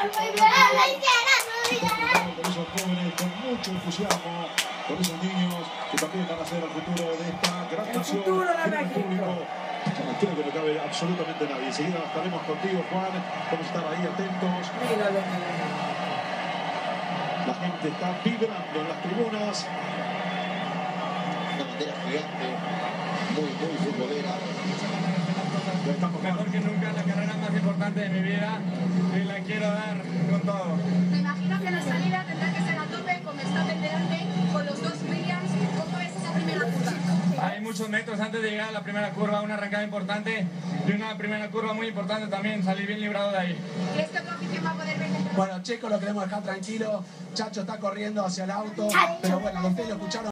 esos jóvenes con mucho entusiasmo, con esos niños que también van a ser el futuro de esta gran nación. El futuro de México. Creo que no cabe absolutamente nadie. Enseguida estaremos contigo, Juan. Vamos a estar ahí atentos. Míralo. La gente está vibrando en las tribunas. Una bandera gigante, muy futbolera. Mejor que nunca, la carrera más importante de mi vida y la quiero dar con todo. Me imagino que la salida tendrá que ser a tope con Verstappen delante, con los dos Williams. ¿Cómo es esa primera curva? Hay muchos metros antes de llegar a la primera curva, una arrancada importante y una primera curva muy importante también, salir bien librado de ahí. ¿Crees que tu afición va a poder ver? Bueno, Checo lo queremos dejar tranquilo. Chacho está corriendo hacia el auto. Pero bueno, los que lo escucharon.